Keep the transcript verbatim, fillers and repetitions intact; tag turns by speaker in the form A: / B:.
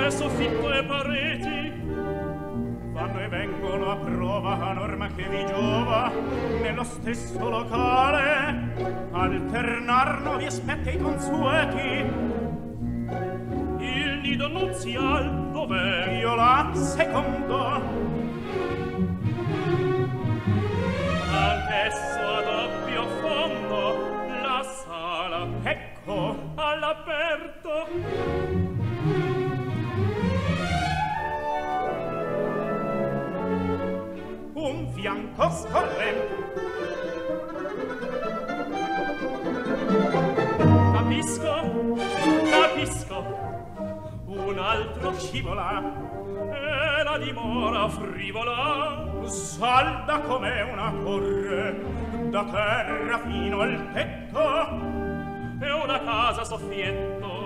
A: e soffitto e pareti vanno e vengono a prova a norma che vi giova nello stesso locale alternarno vi aspetta i consueti. Il nido nuzial dov'è? Io là secondo. Anch'esso a doppio fondo la sala ecco all'aperto. Un fianco scorrente. Capisco, capisco. Un altro scivola e la dimora frivola salda come una torre da terra fino al tetto e una casa soffietto